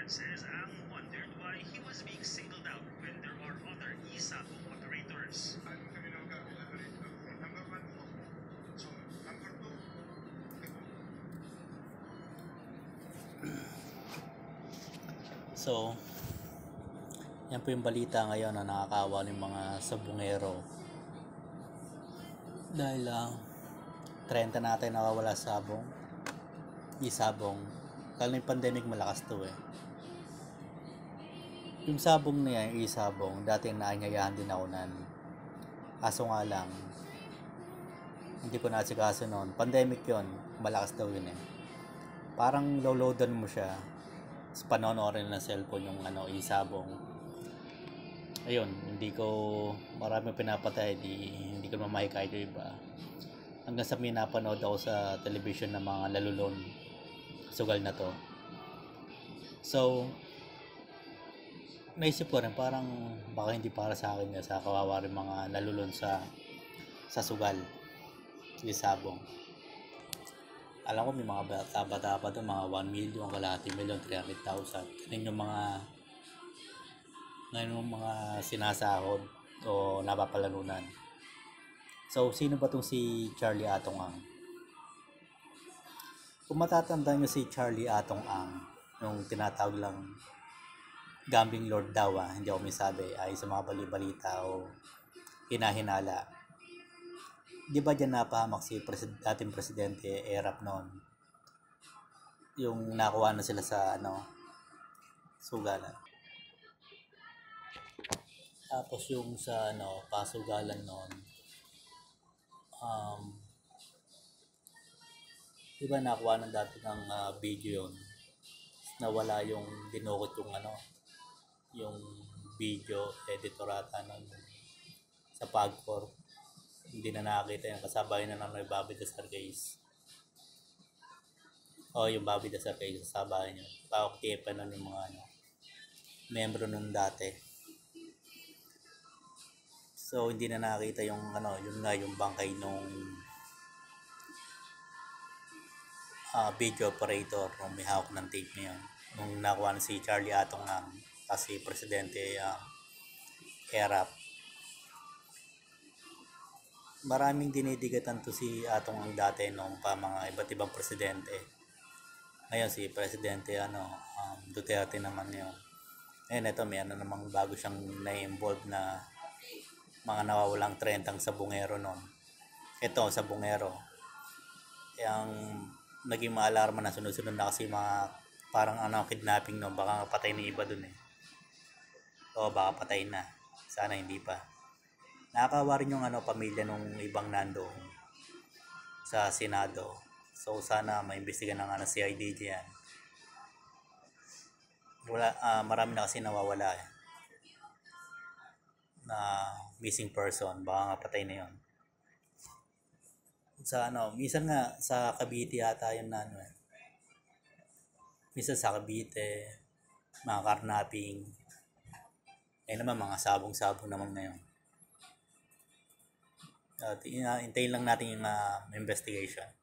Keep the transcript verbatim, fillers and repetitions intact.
says Ang wondered why he was being singled out when there are other e-sabong operators. Ano kami nang elaborate ng number one po. So, number two, ito. So, yan po yung balita ngayon na nakakawa ng mga sabungero. Dahil lang, uh, trenta natin nakawala sabong. Isabong. Kala yung pandemic malakas to eh. Yung sabong na yan, isabong, dati naanyayahan din ako nan. Kaso nga lang, hindi ko nasikaso noon. Pandemic yon, malakas daw yun eh. Parang low-loadan mo siya. Tapos panonorin ng cellphone yung ano, isabong. Ayun, hindi ko marami pinapatay, di, hindi ko mamahay kahit yung iba. Hanggang sa pinapanood ako sa television ng mga lalulon sugal na to. So, naisip ko rin parang baka hindi para sa akin na sa kawawa rin mga nalulon sa sa sugal, isabong. Alam ko may mga bata-bata pa doon, mga one million, kalahati million, three hundred thousand. Yun yung mga ngayon yung mga sinasahod o napapalanunan. So, sino ba itong si Charlie Atong Ang? Kung matatandaan nyo si Charlie Atong Ang, yung tinatawag lang gambling lord daw ah, hindi ako misabi, ay sa mga bali-balita o hinahinala. Di ba dyan napahamak si presid- dating presidente Erap noon? Yung nakuha na sila sa ano, sugalan. Tapos yung sa ano, pasugalan noon, um, di ba nakuha ng dati ng uh, video yun? Nawala yung dinukot yung ano, yung video editor ata nun sa Pagcor. Hindi na nakakita yung kasabay na ng may Bobby Dasar case. O yung Bobby Dasar case, kasabay nyo. Pakaktiya pa nun yung mga ano, membro nun dati. So hindi na nakita yung ano, yun nga yung bangkay nung uh, video operator nung may hawak ng tape niya yun. Nung nakuha na si Charlie Atong Ang kasi presidente uh, Erap. Maraming dinidigatan to si Atong Ang dati nung pa mga iba't ibang presidente. Ngayon si presidente ano, um, Duterte naman yun. Ngayon ito may ano namang bago siyang na-involve na mga nawawalang trentang sabungero noon. Ito, sabungero. Yang naging maalarma na sunod-sunod na kasi mga parang ano, kidnapping no, baka patay na iba dun eh. O baka patay na. Sana hindi pa. Nakakawa rin yung ano, pamilya nung ibang nando sa Senado. So sana maimbestigan ng ano, C I D diyan. Wala, uh, marami na kasi nawawala eh. Na missing person, baka nga patay na yon. Sa ano, minsan nga sa Cavite yata yun na ano eh. Minsan sa Cavite, mga karnaping. Eh naman mga sabong-sabong naman ngayon. Uh, hintayin lang natin yung uh, investigation.